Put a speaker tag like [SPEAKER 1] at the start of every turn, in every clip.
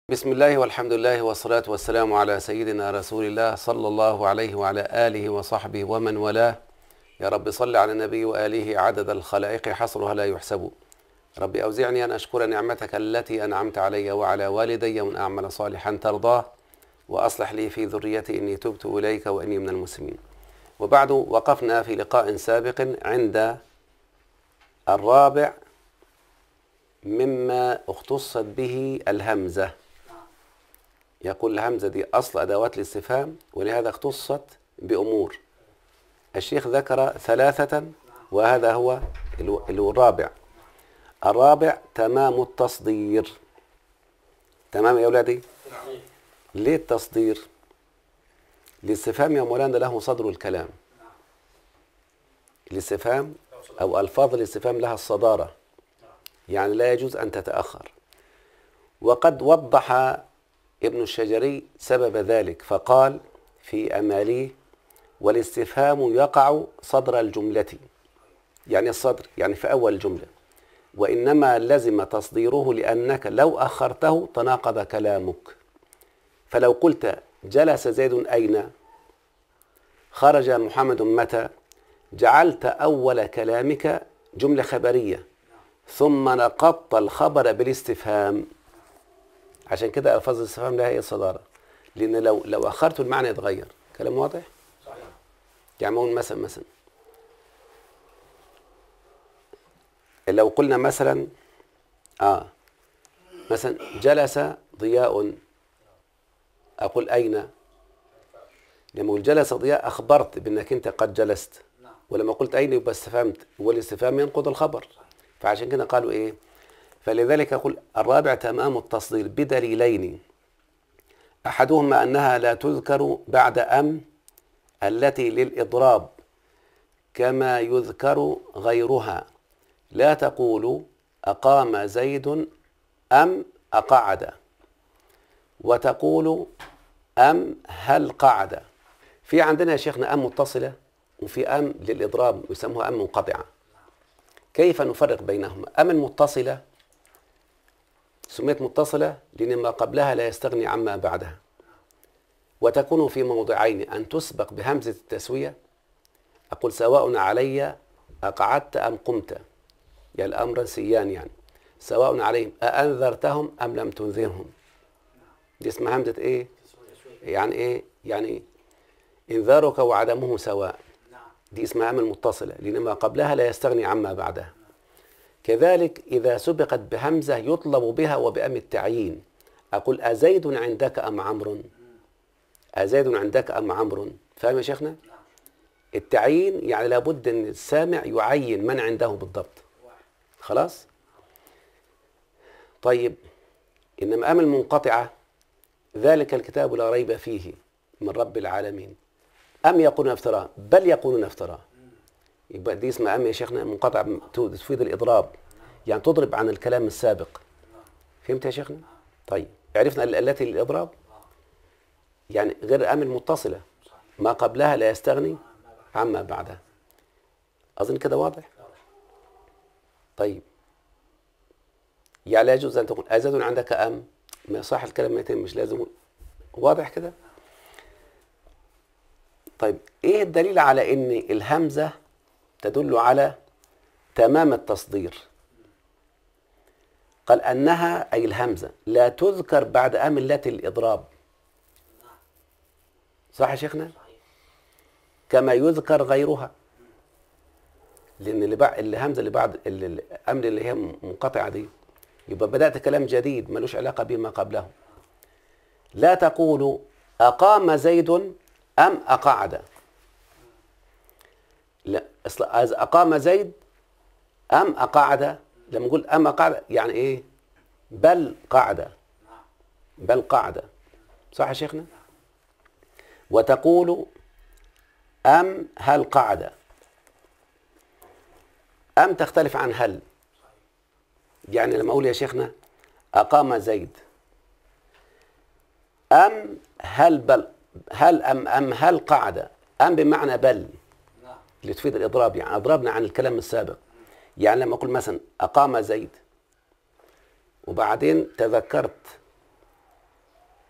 [SPEAKER 1] بسم الله والحمد لله والصلاة والسلام على سيدنا رسول الله صلى الله عليه وعلى آله وصحبه ومن والاه. يا رب صل على النبي وآله عدد الخلائق حصرها لا يحسب. رب أوزعني أن أشكر نعمتك التي أنعمت علي وعلى والدي وأن أعمل صالحا ترضاه وأصلح لي في ذريتي إني تبت إليك وإني من المسلمين. وبعد، وقفنا في لقاء سابق عند الرابع مما اختصت به الهمزة. يقول الهمزة دي أصل أدوات الاستفهام، ولهذا اختصت بأمور. الشيخ ذكر ثلاثة، وهذا هو الرابع. الرابع تمام التصدير. تمام يا أولادي؟ ليه التصدير؟ الاستفهام يا مولانا له صدر الكلام. الاستفهام أو ألفاظ الاستفهام لها الصدارة، يعني لا يجوز أن تتأخر. وقد وضح ابن الشجري سبب ذلك فقال في أماليه: والاستفهام يقع صدر الجملة، يعني الصدر يعني في أول الجملة، وإنما لزم تصديره لأنك لو أخرته تناقض كلامك. فلو قلت جلس زيد أين، خرج محمد متى، جعلت أول كلامك جملة خبرية ثم نقضت الخبر بالاستفهام. عشان كده ألفاظ الاستفهام لها هي صدارة، لأن لو أخرت المعنى يتغير. كلام واضح؟ صحيح. يعني نقول مثلا لو قلنا مثلا مثلا جلس ضياء، أقول أين؟ لما أقول جلس ضياء أخبرت بأنك أنت قد جلست، ولما قلت أين يبقى استفهمت، والاستفهام ينقض الخبر. فعشان كده قالوا إيه؟ فلذلك أقول الرابع تمام التصدير بدليلين: أحدهما أنها لا تذكر بعد أم التي للإضراب كما يذكر غيرها. لا تقول أقام زيد أم أقعد، وتقول أم هل قعد. في عندنا يا شيخنا أم متصلة، وفي أم للإضراب يسموها أم منقطعة. كيف نفرق بينهما؟ أم المتصلة سميت متصلة لأن ما قبلها لا يستغني عما بعدها، وتكون في موضعين: أن تسبق بهمزة التسوية، أقول سواء علي أقعدت أم قمت، يعني الأمر سيان، يعني سواء عليهم أأنذرتهم أم لم تنذرهم. دي اسمها همزة إيه؟ يعني إيه؟ يعني إنذارك وعدمه سواء. دي اسمها أم المتصلة لأن ما قبلها لا يستغني عما بعدها. كذلك إذا سبقت بهمزة يطلب بها وبأم التعيين، أقول أزيد عندك أم عمرو؟ أزيد عندك أم عمرو؟ فاهم يا شيخنا؟ التعيين يعني لابد أن السامع يعين من عنده بالضبط. خلاص؟ طيب، إنما أم المنقطعة ذلك الكتاب لا ريب فيه من رب العالمين. أم يقولون افتراه بل يقولون افتراه. يبقى دي اسمها أم يا شيخنا منقطع، تفيد الإضراب، يعني تضرب عن الكلام السابق. فهمت يا شيخنا؟ طيب، عرفنا التي للإضراب يعني غير أم المتصلة، ما قبلها لا يستغني عما بعدها. أظن كده واضح؟ طيب، يعني لا يجوز أن تقول أزيد عندك أم، ما صح الكلام ما يتمش، لازم. واضح كده؟ طيب، إيه الدليل على إن الهمزة تدل على تمام التصدير؟ قال أنها أي الهمزة لا تذكر بعد أم التي الإضراب. صح يا شيخنا؟ كما يذكر غيرها، لأن الهمزة اللي بعد الأمر اللي هي منقطعة دي يبقى بدأت كلام جديد ملوش علاقة بما قبله. لا تقول أقام زيد أم أقعد، لا، أقام زيد أم أقعد. لما نقول أم أقعد يعني إيه؟ بل قعد، بل قعد. صح يا شيخنا؟ وتقول أم هل قعد. أم تختلف عن هل، يعني لما أقول يا شيخنا أقام زيد أم هل بل هل أم هل قعد، أم بمعنى بل لتفيد الإضراب، يعني أضربنا عن الكلام السابق. يعني لما أقول مثلا أقام زيد وبعدين تذكرت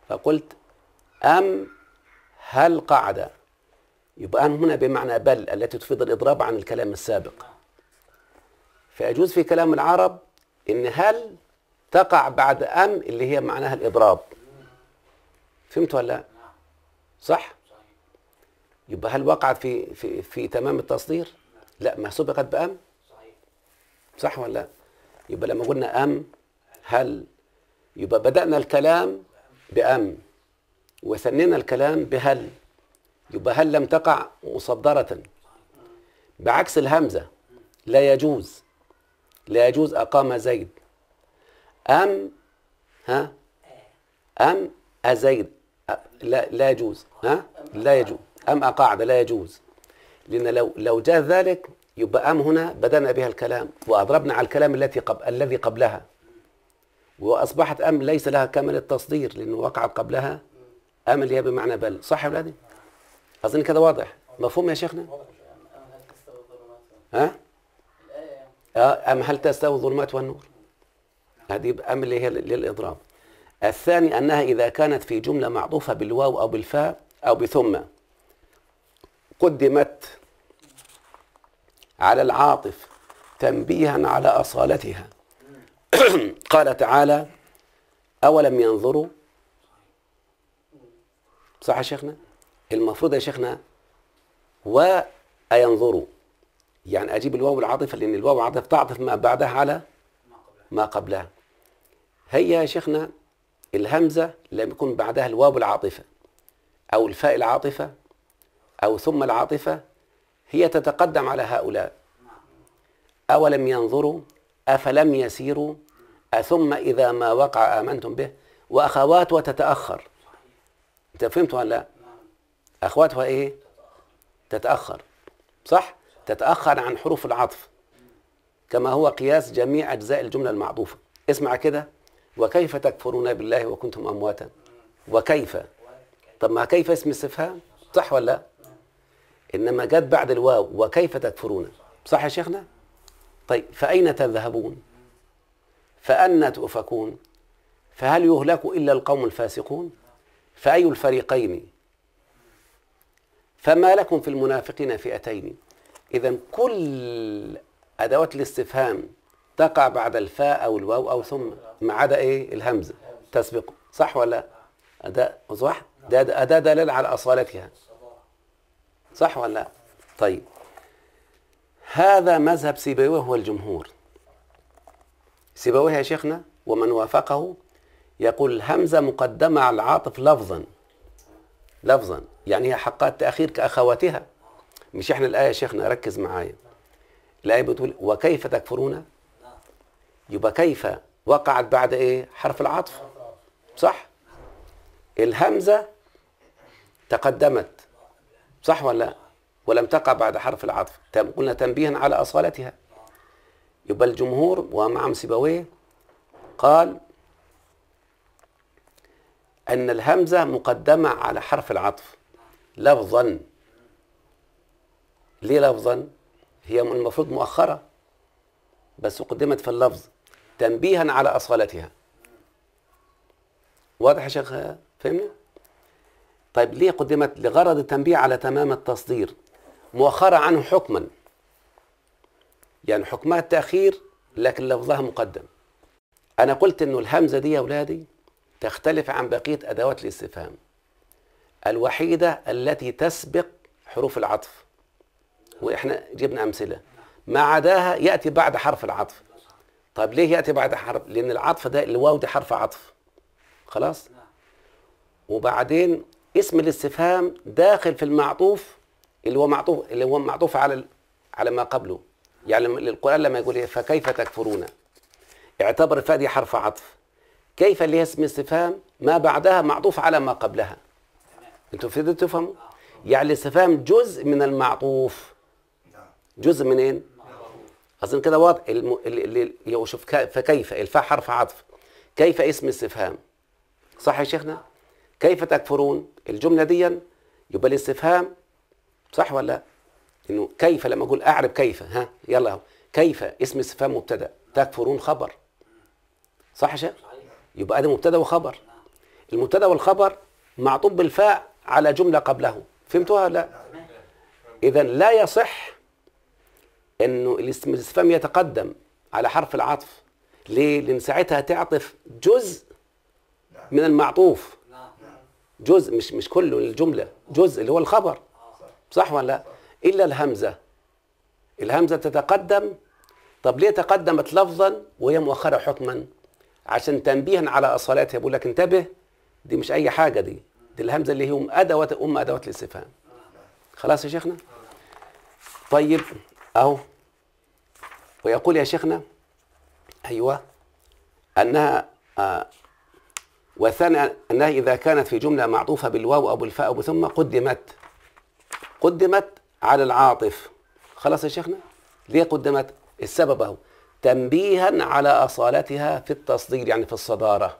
[SPEAKER 1] فقلت أم هل قعد، يبقى أم هنا بمعنى بل التي تفيد الإضراب عن الكلام السابق. فيجوز في كلام العرب إن هل تقع بعد أم اللي هي معناها الإضراب. فهمت ولا لا؟ صح؟ يبقى هل وقعت في تمام التصدير؟ لا، ما سبقت بأم. صح ولا لا؟ يبقى لما قلنا أم هل، يبقى بدأنا الكلام بأم وثنينا الكلام بهل، يبقى هل لم تقع مصدرة، بعكس الهمزة لا يجوز. لا يجوز أقام زيد. أم أم أزيد لا يجوز. لا يجوز. أم أقعد لا يجوز، لأن لو جاء ذلك يبقى أم هنا بدأنا بها الكلام وأضربنا على الكلام الذي قبلها، وأصبحت أم ليس لها كامل التصدير لأنه وقعت قبلها أم اللي هي بمعنى بل. صح يا أولادي؟ أظن كده واضح. مفهوم يا شيخنا؟ أم هل تستوي الظلمات والنور، هذه أم اللي هي للإضراب. الثاني أنها إذا كانت في جملة معطوفة بالواو أو بالفاء أو بثم قدمت على العاطف تنبيها على أصالتها. قال تعالى أولم ينظروا. صح يا شيخنا؟ المفروض يا شيخنا وأينظروا، يعني أجيب الواو العاطفة، لأن الواو العاطفة تعطف ما بعدها على ما قبلها. هي يا شيخنا الهمزة لم يكن بعدها الواو العاطفة أو الفاء العاطفة أو ثم العاطفة، هي تتقدم على هؤلاء. أولم ينظروا، أفلم يسيروا، أثم إذا ما وقع آمنتم به، وأخواتها تتأخر. أنت فهمت ولا لا؟ أخواتها إيه؟ تتأخر. صح؟ تتأخر عن حروف العطف كما هو قياس جميع أجزاء الجملة المعطوفة. اسمع كده، وكيف تكفرون بالله وكنتم أمواتا. وكيف، طب ما كيف اسم استفهام، صح ولا لا؟ إنما جت بعد الواو وكيف تكفرون. صح يا شيخنا؟ طيب فأين تذهبون، فأنى تؤفكون، فهل يهلك إلا القوم الفاسقون، فأي الفريقين، فما لكم في المنافقين فئتين. إذن كل أدوات الاستفهام تقع بعد الفاء أو الواو أو ثم، ما عدا إيه؟ الهمزة تسبقه. صح ولا لا؟ صح؟ ده أداة دلالة على أصالتها. صح ولا لا؟ طيب هذا مذهب سيبويه والجمهور. سيبويه يا شيخنا ومن وافقه يقول الهمزة مقدمة على العاطف لفظا، يعني هي حقها التأخير كأخواتها. مش احنا الآية يا شيخنا ركز معايا، الآية بتقول وكيف تكفرون، يبقى كيف وقعت بعد ايه؟ حرف العطف. صح؟ الهمزة تقدمت، صح ولا لا؟ ولم تقع بعد حرف العطف، قلنا تنبيها على أصالتها. يبقى الجمهور ومعهم سيبويه قال أن الهمزة مقدمة على حرف العطف لفظا. ليه لفظا؟ هي المفروض مؤخرة بس قدمت في اللفظ تنبيها على أصالتها. واضح يا شيخ؟ فهمني؟ طيب ليه قدمت؟ لغرض التنبيه على تمام التصدير، مؤخرة عنه حكما، يعني حكمها التأخير لكن لفظها مقدم. أنا قلت إنه الهمزة دي يا أولادي تختلف عن بقية أدوات الاستفهام، الوحيدة التي تسبق حروف العطف، وإحنا جبنا أمثلة. ما عداها يأتي بعد حرف العطف. طيب ليه يأتي بعد حرف؟ لأن العطف ده الواو دي حرف عطف، خلاص. وبعدين اسم الاستفهام داخل في المعطوف اللي هو معطوف على ما قبله. يعني القرآن لما يقول فكيف تكفرون اعتبر الفاء دي حرف عطف، كيف اللي هي اسم استفهام ما بعدها معطوف على ما قبلها. انتوا فهمتوا تفهموا؟ يعني الاستفهام جزء من المعطوف. جزء منين؟ اظن كده واضح. اللي شوف فكيف الفاء حرف عطف، كيف اسم استفهام، صح يا شيخنا؟ كيف تكفرون الجملة دي يبقى الاستفهام، صح ولا لا؟ انه كيف لما اقول اعرب كيف، يلا اهو كيف اسم استفهام مبتدا، تكفرون خبر، صح يا شيخ؟ يبقى ده مبتدا وخبر. المبتدا والخبر معطوف بالفاء على جملة قبله. فهمتوها لا؟ إذا لا يصح إنه الاستفهام يتقدم على حرف العطف. ليه؟ لأن ساعتها تعطف جزء من المعطوف، جزء مش كله الجملة، جزء اللي هو الخبر، صح ولا لا؟ إلا الهمزة. الهمزة تتقدم. طب ليه تقدمت لفظا وهي مؤخرة حكما؟ عشان تنبيها على أصالاتها. بقول لك انتبه، دي مش أي حاجة، دي الهمزة اللي هي أدوات الاستفهام. خلاص يا شيخنا؟ طيب أهو. ويقول يا شيخنا أيوة أنها والثاني أنها إذا كانت في جملة معطوفة بالواو أو بالفاء أو بثم قدمت على العاطف. خلاص يا شيخنا؟ ليه قدمت؟ السبب أهو، تنبيها على أصالتها في التصدير، يعني في الصدارة.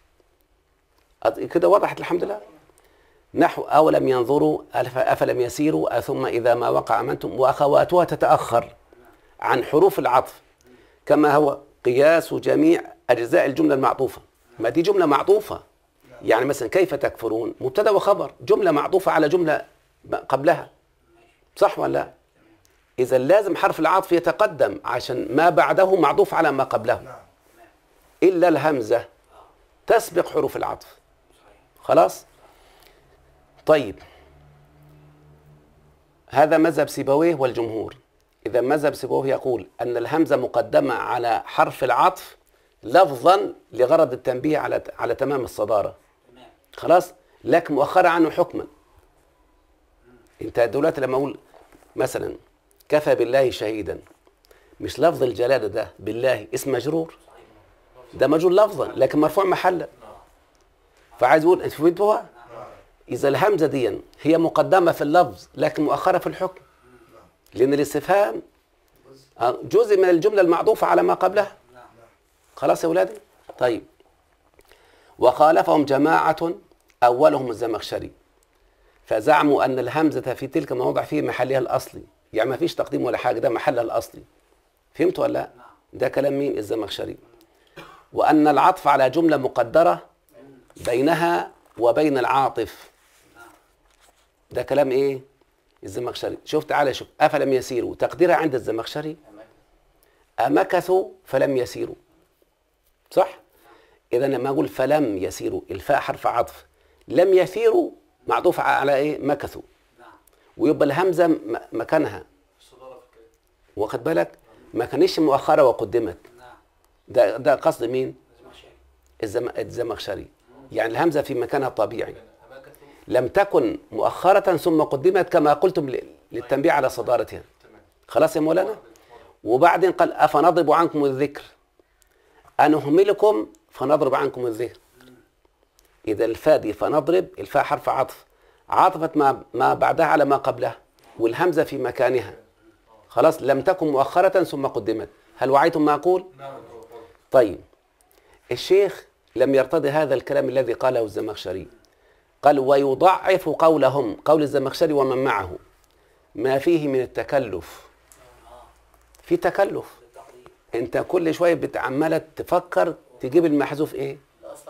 [SPEAKER 1] كده وضحت الحمد لله. نحو أولم ينظروا أفلم يسيروا ثم إذا ما وقع أمنتم، وأخواتها تتأخر عن حروف العطف كما هو قياس جميع أجزاء الجملة المعطوفة. ما دي جملة معطوفة، يعني مثلا كيف تكفرون مبتدأ وخبر، جملة معطوفة على جملة قبلها، صح ولا لا؟ إذا لازم حرف العطف يتقدم عشان ما بعده معطوف على ما قبله، إلا الهمزة تسبق حروف العطف. خلاص؟ طيب هذا مذهب سيبويه والجمهور. إذا مذهب سيبويه يقول أن الهمزة مقدمة على حرف العطف لفظا لغرض التنبيه على تمام الصدارة. خلاص؟ لكن مؤخرة عنه حكما. انت دلوقتي لما أقول مثلا كفى بالله شهيدا، مش لفظ الجلالة ده بالله اسم مجرور، ده مجرور لفظا لكن مرفوع محلا. فعايز أقول فهمتوها؟ إذا الهمزة دي هي مقدمة في اللفظ لكن مؤخرة في الحكم، لأن الاستفهام جزء من الجملة المعطوفة على ما قبلها. خلاص يا أولادي؟ طيب وخالفهم جماعة أولهم الزمخشري، فزعموا أن الهمزة في تلك المواضع في محلها الأصلي، يعني ما فيش تقديم ولا حاجة، ده محلها الأصلي. فهمتوا ولا لا؟ ده كلام مين؟ الزمخشري. وأن العطف على جملة مقدرة بينها وبين العاطف، ده كلام إيه؟ الزمخشري. شوف تعالى شوف، أفلم يسيروا تقديرها عند الزمخشري أمكثوا فلم يسيروا، صح؟ إذا لما أقول فلم يسيروا الفاء حرف عطف، لم يسيروا معطوف على إيه؟ مكثوا، ويبقى الهمزة مكانها، واخد بالك؟ ما كانش مؤخرة وقدمت. ده قصد مين؟ الزمخشري. يعني الهمزة في مكانها الطبيعي، لم تكن مؤخرة ثم قدمت كما قلتم للتنبيه على صدارتها. خلاص يا مولانا؟ وبعدين قال أفنضرب عنكم الذكر أنهملكم فنضرب عنكم الذكر. إذا الفاء دي فنضرب، الفاء حرف عطف، عاطفت ما بعدها على ما قبلها، والهمزة في مكانها. خلاص؟ لم تكن مؤخرة ثم قدمت. هل وعيتم ما أقول؟ طيب الشيخ لم يرتضي هذا الكلام الذي قاله الزمخشري، قال ويضعف قولهم، قول الزمخشري ومن معه، ما فيه من التكلف. في تكلف، انت كل شويه بتعمل تفكر تجيب المحذوف ايه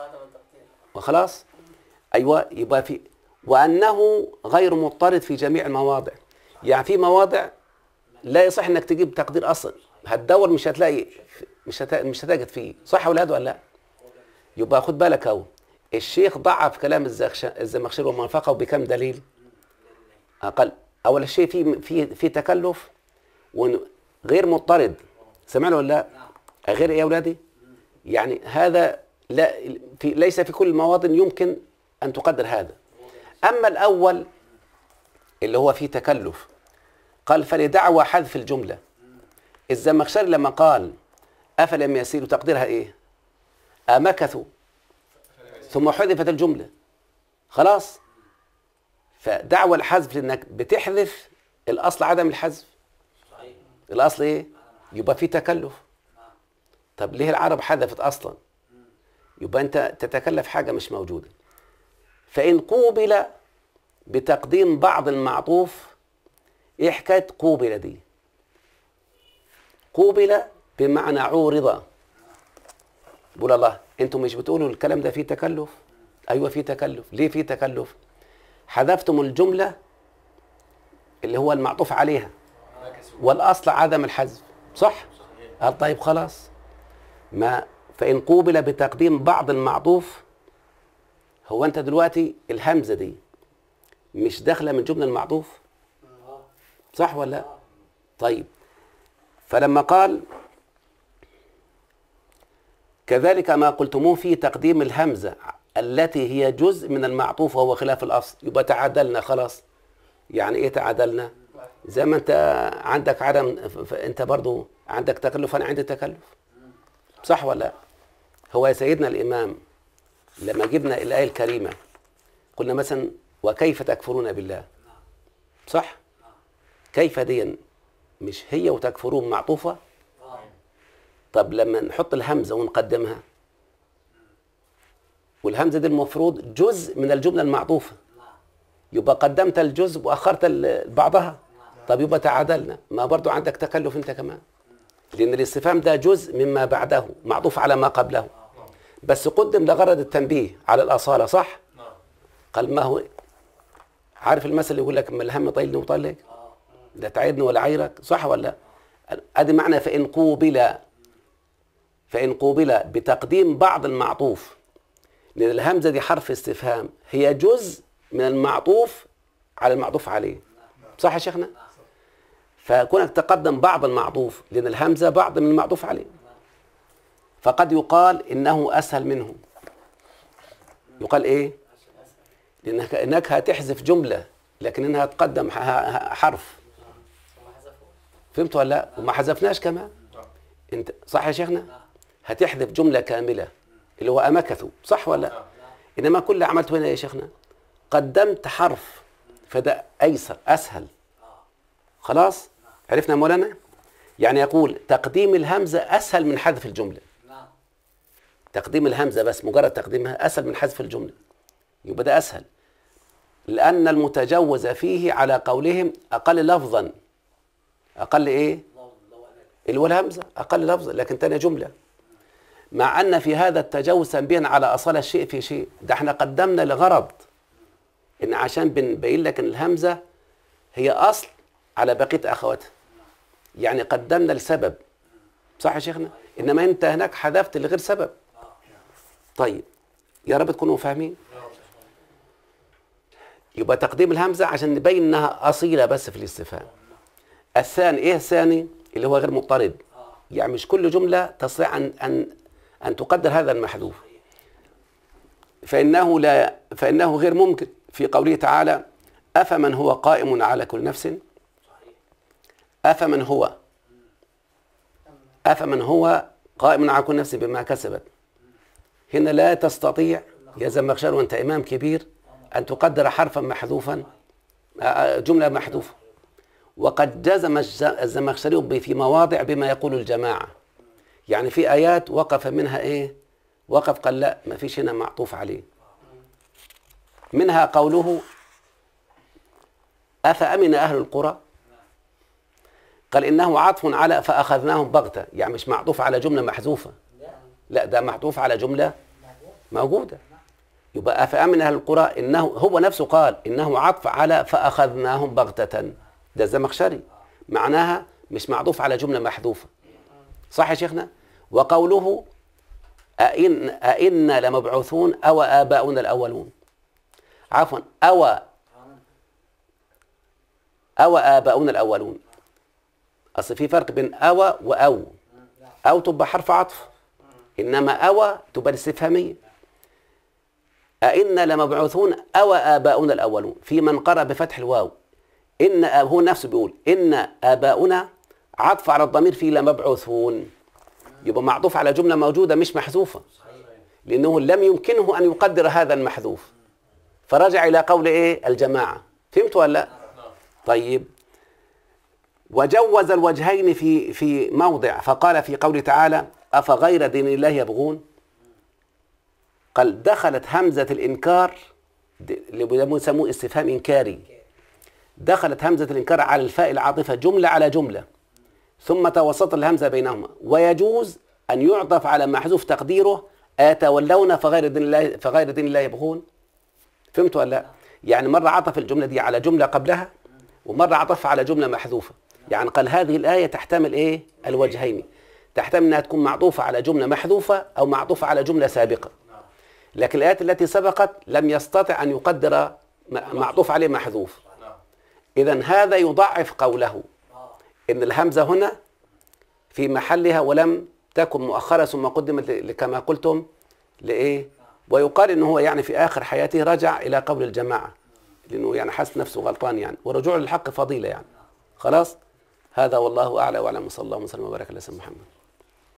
[SPEAKER 1] وخلاص. ايوه، يبقى في وانه غير مضطرد في جميع المواضع. يعني في مواضع لا يصح انك تجيب تقدير اصلا، هتدور مش هتلاقي، مش هتجد فيه، صح ولا لا؟ يبقى خد بالك اهو، الشيخ ضعف كلام الزمخشري ومن وافقه بكم دليل؟ اقل. اول شيء في تكلف وغير مضطرد، سمعنا ولا لا؟ غير ايه يا اولادي؟ يعني هذا ليس في كل المواطن يمكن ان تقدر هذا. اما الاول اللي هو فيه تكلف، قال فلدعوى حذف الجمله. الزمخشري لما قال افلم يسيروا تقديرها ايه؟ امكثوا ثم حذفت الجمله. خلاص؟ فدعوى الحذف لانك بتحذف الاصل عدم الحذف. الاصل ايه؟ يبقى في تكلف. طب ليه العرب حذفت اصلا؟ يبقى انت تتكلف حاجه مش موجوده. فان قوبل بتقديم بعض المعطوف، ايه حكايه قوبل دي؟ قوبل بمعنى عورض. بقول الله انتم مش بتقولوا الكلام ده فيه تكلف؟ أيوة في تكلف. ليه في تكلف؟ حذفتم الجملة اللي هو المعطوف عليها والأصل عدم الحذف، صح؟ قال طيب خلاص، ما فإن قوبل بتقديم بعض المعطوف. هو أنت دلوقتي الهمزة دي مش داخلة من جملة المعطوف، صح ولا لا؟ طيب، فلما قال كذلك ما قلتموه في تقديم الهمزة التي هي جزء من المعطوف وهو خلاف الأصل، يبقى تعادلنا خلاص. يعني إيه تعادلنا؟ زي ما أنت عندك عدم، أنت برضو عندك تكلف، أنا عندي تكلف، صح ولا لا؟ هو يا سيدنا الإمام لما جبنا الآية الكريمة قلنا مثلا وكيف تكفرون بالله، صح؟ كيف دي مش هي وتكفرون معطوفة؟ طب لما نحط الهمزة ونقدمها، والهمزة دي المفروض جزء من الجملة المعطوفة، يبقى قدمت الجزء وأخرت بعضها. طب يبقى تعادلنا. ما برضو عندك تكلف أنت كمان، لأن الاستفهام ده جزء مما بعده معطوف على ما قبله، بس قدم لغرض التنبيه على الأصالة، صح؟ قال ما هو عارف المثل اللي يقول لك ما الهم طيلني وطلق لا تعيرني ولا عيرك، صح ولا؟ ادي معنى فإن قوبل بتقديم بعض المعطوف، لأن الهمزة دي حرف استفهام، هي جزء من المعطوف على المعطوف عليه، صح يا شيخنا؟ فكونك تقدم بعض المعطوف لأن الهمزة بعض من المعطوف عليه، فقد يقال إنه أسهل منه. يقال إيه؟ لأنك هتحذف جملة لكن إنها تقدم حرف، فهمت ولا لا؟ وما حذفناش كمان انت، صح يا شيخنا؟ هتحذف جملة كاملة اللي هو أمكثوا، صح ولا لا؟ إنما كل اللي عملته هنا يا شيخنا قدمت حرف، فده أيسر أسهل. خلاص عرفنا مولانا؟ يعني يقول تقديم الهمزة أسهل من حذف الجملة. تقديم الهمزة بس مجرد تقديمها أسهل من حذف الجملة، يبقى ده أسهل، لأن المتجوز فيه على قولهم أقل لفظا. أقل إيه؟ اللي هو الهمزة أقل لفظا، لكن تاني جملة، مع أن في هذا التجوز تنبيها على أصالة الشيء في شيء. ده احنا قدمنا لغرض إن عشان بنبين لك إن الهمزة هي أصل على بقية أخواتها، يعني قدمنا لسبب، صح يا شيخنا؟ إنما أنت هناك حذفت لغير سبب. طيب يا رب تكونوا فاهمين. يبقى تقديم الهمزة عشان نبين إنها أصيلة بس في الاستفهام. الثاني إيه الثاني؟ اللي هو غير مضطرد، يعني مش كل جملة تستطيع أن تقدر هذا المحذوف، فإنه غير ممكن في قوله تعالى أفمن هو قائم على كل نفس، أفمن هو قائم على كل نفس بما كسبت. هنا لا تستطيع يا زمخشري وأنت إمام كبير أن تقدر حرفا محذوفا، جملة محذوفة. وقد جزم الزمخشري في مواضع بما يقول الجماعة، يعني في آيات وقف منها إيه؟ وقف قال لا ما فيش هنا معطوف عليه. منها قوله أفأمن أهل القرى، قال إنه عطف على فأخذناهم بغتة، يعني مش معطوف على جملة محذوفة، لا ده معطوف على جملة موجودة. يبقى أفأمن أهل القرى إنه هو نفسه قال إنه عطف على فأخذناهم بغتة، ده الزمخشري، معناها مش معطوف على جملة محذوفة، صح يا شيخنا؟ وقوله أئنا لمبعوثون أو آباؤنا الأولون، عفوا أو آباؤنا الأولون، أصل في فرق بين أو تبقى حرف عطف، إنما أو تبقى الاستفهامية. أئنا لمبعوثون أو آباؤنا الأولون، في من قرأ بفتح الواو، إن هو نفسه بيقول إن آباؤنا عطف على الضمير في لمبعوثون، يبقى معطوف على جملة موجودة مش محذوفة، لأنه لم يمكنه أن يقدر هذا المحذوف، فرجع إلى قول إيه؟ الجماعة. فهمت ولا لا؟ طيب، وجوز الوجهين في موضع، فقال في قوله تعالى أفغير دين الله يبغون، قال دخلت همزة الإنكار اللي يسموه استفهام إنكاري، دخلت همزة الإنكار على الفاء العاطفة جملة على جملة، ثم توسط الهمزة بينهما، ويجوز أن يعطف على محذوف تقديره أتولون فغير دين الله يبغون. فهمتوا ولا لا؟ يعني مرة عطف الجملة دي على جملة قبلها، ومرة عطفها على جملة محذوفة. يعني قال هذه الآية تحتمل إيه؟ الوجهين، تحتمل أنها تكون معطوفة على جملة محذوفة أو معطوفة على جملة سابقة. لكن الآيات التي سبقت لم يستطع أن يقدر معطوف عليه محذوف. إذن هذا يضعف قوله إن الهمزة هنا في محلها ولم تكن مؤخرة ثم قدمت كما قلتم لإيه؟ ويقال إنه هو يعني في آخر حياته رجع إلى قول الجماعة، لأنه يعني حس نفسه غلطان يعني، ورجوع للحق فضيلة يعني. خلاص، هذا والله أعلى وأعلم، صلى الله وسلم وبارك على سيدنا محمد.